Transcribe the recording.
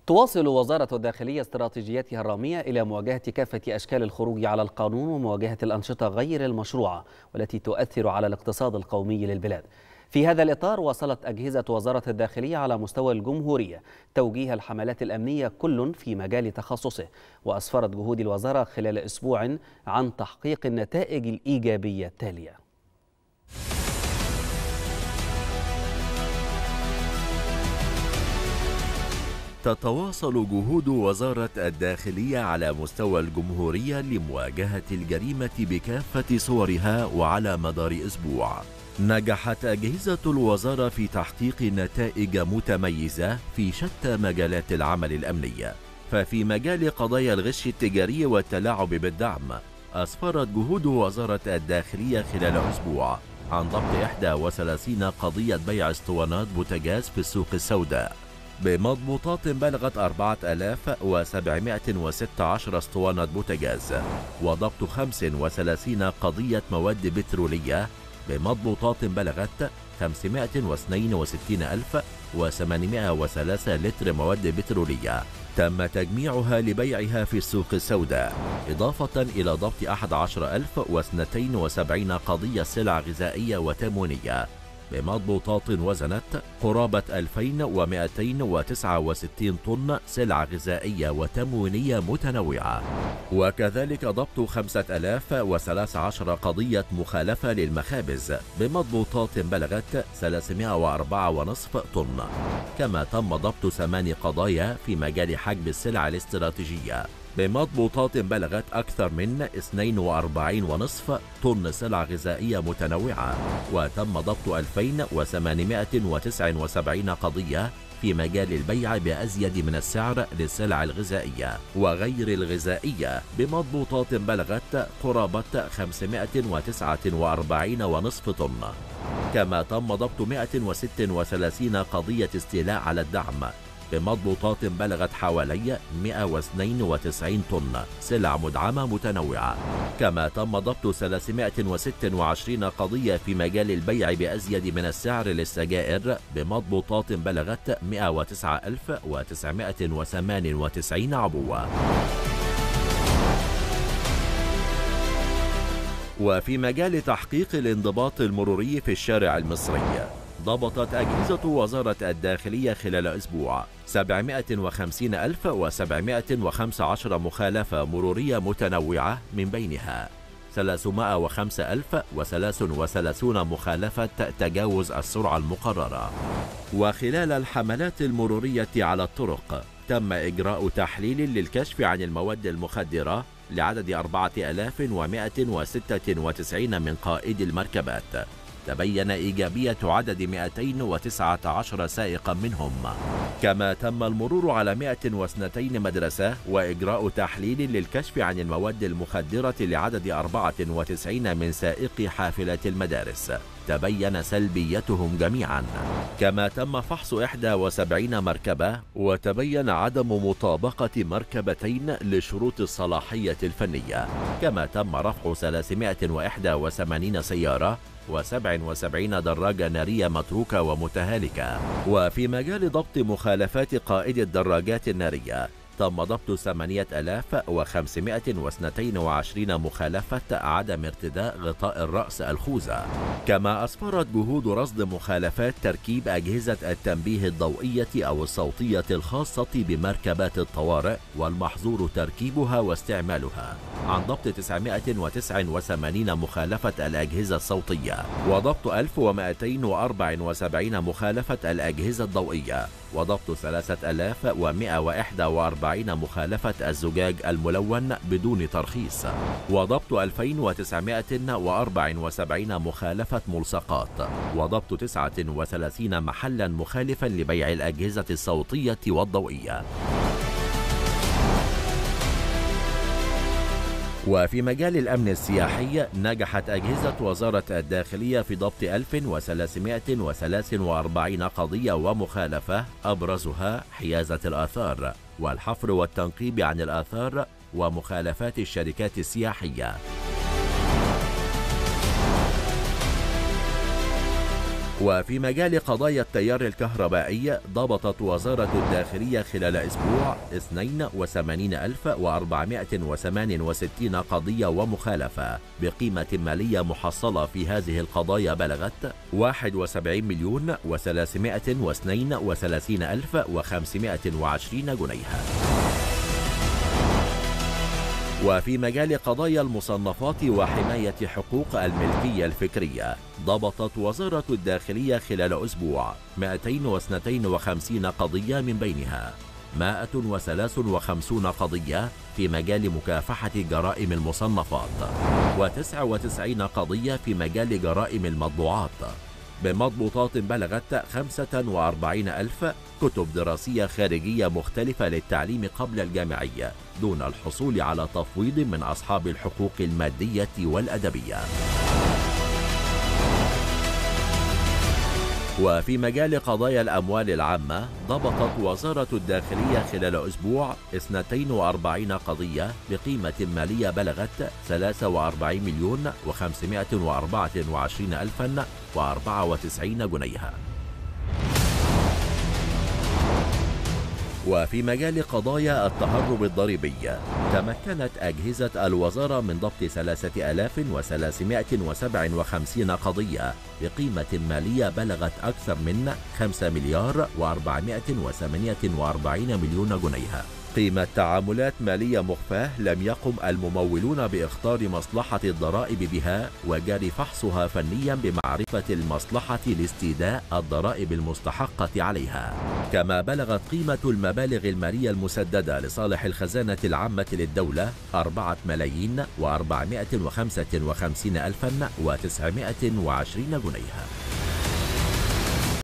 تواصل وزارة الداخلية استراتيجيتها الرامية إلى مواجهة كافة أشكال الخروج على القانون ومواجهة الأنشطة غير المشروعة والتي تؤثر على الاقتصاد القومي للبلاد. في هذا الإطار واصلت أجهزة وزارة الداخلية على مستوى الجمهورية توجيه الحملات الأمنية كل في مجال تخصصه، وأسفرت جهود الوزارة خلال أسبوع عن تحقيق النتائج الإيجابية التالية. تتواصل جهود وزارة الداخلية على مستوى الجمهورية لمواجهة الجريمة بكافة صورها. وعلى مدار أسبوع نجحت أجهزة الوزارة في تحقيق نتائج متميزة في شتى مجالات العمل الأمني. ففي مجال قضايا الغش التجاري والتلاعب بالدعم، أسفرت جهود وزارة الداخلية خلال أسبوع عن ضبط 31 قضية بيع اسطوانات بوتاجاز في السوق السوداء بمضبوطات بلغت 4716 اسطوانة بوتاجاز، وضبط 35 قضية مواد بترولية بمضبوطات بلغت 562,803 لتر مواد بترولية تم تجميعها لبيعها في السوق السوداء، إضافة إلى ضبط 11,072 قضية سلع غذائية وتموينية بمضبوطات وزنت قرابة 2269 طن سلع غذائية وتموينية متنوعة، وكذلك ضبط 5013 قضية مخالفة للمخابز بمضبوطات بلغت 304.5 طن. كما تم ضبط 8 قضايا في مجال حجب السلع الاستراتيجية بمضبوطات بلغت أكثر من 42.5 طن سلع غذائية متنوعة، وتم ضبط 2879 قضية في مجال البيع بأزيد من السعر للسلع الغذائية وغير الغذائية بمضبوطات بلغت قرابة 549.5 طن. كما تم ضبط 136 قضية استيلاء على الدعم بمضبوطات بلغت حوالي 192 طن سلع مدعمة متنوعة. كما تم ضبط 326 قضية في مجال البيع بأزيد من السعر للسجائر بمضبوطات بلغت 109,998 عبوة. وفي مجال تحقيق الانضباط المروري في الشارع المصري، ضبطت أجهزة وزارة الداخلية خلال أسبوع 750,715 مخالفة مرورية متنوعة، من بينها 305,033 مخالفة تجاوز السرعة المقررة. وخلال الحملات المرورية على الطرق تم إجراء تحليل للكشف عن المواد المخدرة لعدد 4196 من قائدي المركبات. تبين إيجابية عدد 219 سائقا منهم. كما تم المرور على 102 مدرسة وإجراء تحليل للكشف عن المواد المخدرة لعدد 94 من سائقي حافلات المدارس، تبين سلبيتهم جميعا. كما تم فحص 71 مركبة وتبين عدم مطابقة مركبتين لشروط الصلاحية الفنية. كما تم رفع 381 سيارة و77 دراجة نارية متروكة ومتهالكة. وفي مجال ضبط مخالفات قائد الدراجات النارية تم ضبط 8522 مخالفة عدم ارتداء غطاء الرأس الخوذة. كما أسفرت جهود رصد مخالفات تركيب أجهزة التنبيه الضوئية أو الصوتية الخاصة بمركبات الطوارئ والمحظور تركيبها واستعمالها عن ضبط 989 مخالفة الأجهزة الصوتية، وضبط 1274 مخالفة الأجهزة الضوئية، وضبط 3141 مخالفة الزجاج الملون بدون ترخيص، وضبط 2974 مخالفة ملصقات، وضبط 39 محلا مخالفا لبيع الأجهزة الصوتية والضوئية. وفي مجال الأمن السياحي نجحت أجهزة وزارة الداخلية في ضبط 1343 قضية ومخالفة، أبرزها حيازة الآثار والحفر والتنقيب عن الآثار ومخالفات الشركات السياحية. وفي مجال قضايا التيار الكهربائي، ضبطت وزارة الداخلية خلال أسبوع 82,468 قضية ومخالفة بقيمة مالية محصلة في هذه القضايا بلغت 71,332,520 جنيها. وفي مجال قضايا المصنفات وحماية حقوق الملكية الفكرية، ضبطت وزارة الداخلية خلال أسبوع 252 قضية، من بينها 153 قضية في مجال مكافحة جرائم المصنفات، و99 قضية في مجال جرائم المطبوعات، بمضبوطات بلغت 45,000 كتب دراسية خارجية مختلفة للتعليم قبل الجامعي، دون الحصول على تفويض من أصحاب الحقوق المادية والأدبية. وفي مجال قضايا الأموال العامة، ضبطت وزارة الداخلية خلال أسبوع 42 قضية بقيمة مالية بلغت 43,524,094 جنيها. وفي مجال قضايا التهرب الضريبي، تمكنت أجهزة الوزارة من ضبط 3,357 قضية بقيمة مالية بلغت أكثر من 5,448 مليون جنيها. قيمة تعاملات مالية مخفاة لم يقم الممولون بإخطار مصلحة الضرائب بها، وجاري فحصها فنيا بمعرفة المصلحة لاستيداء الضرائب المستحقة عليها. كما بلغت قيمة المبالغ المالية المسددة لصالح الخزانة العامة للدولة 4,455,920 جنيها.